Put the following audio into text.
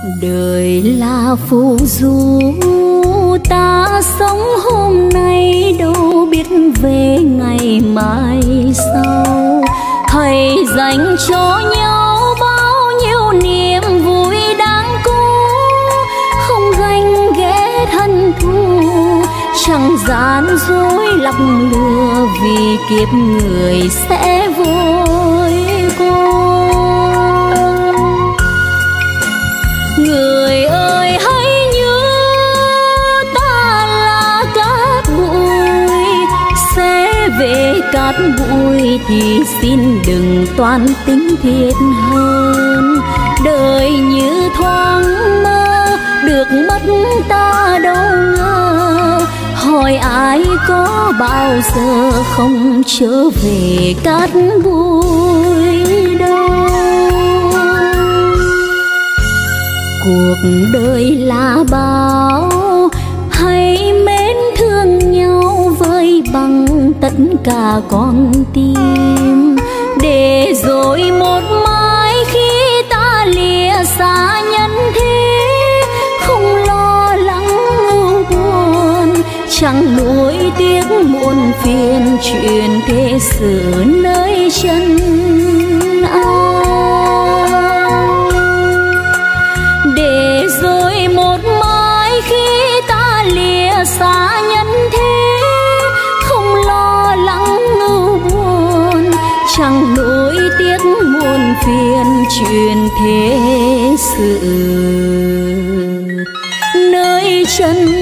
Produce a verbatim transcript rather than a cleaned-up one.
Đời là phù du, ta sống hôm nay đâu biết về ngày mai sau. Thầy dành cho nhau bao nhiêu niềm vui đáng cố, không ganh ghét hận thù, chẳng gian dối lọc lừa, vì kiếp người sẽ vội qua. Người ơi hãy nhớ ta là cát bụi, sẽ về cát bụi thì xin đừng toan tính thiệt hơn. Đời như thoáng mơ, được mất ta đâu ngờ, hỏi ai có bao giờ không trở về cát bụi đâu. Cuộc đời là bao, hãy mến thương nhau với bằng tất cả con tim, để rồi một mai khi ta lìa xa nhân thế, không lo lắng ưu buồn, chẳng nuối tiếc muôn phiền, chuyện thế sự nơi chân ai. Để rồi một mai khi ta lìa xa nhân thế, không lo lắng ưu buồn, chẳng nuối tiếc muôn phiền, chuyện thế sự nơi chân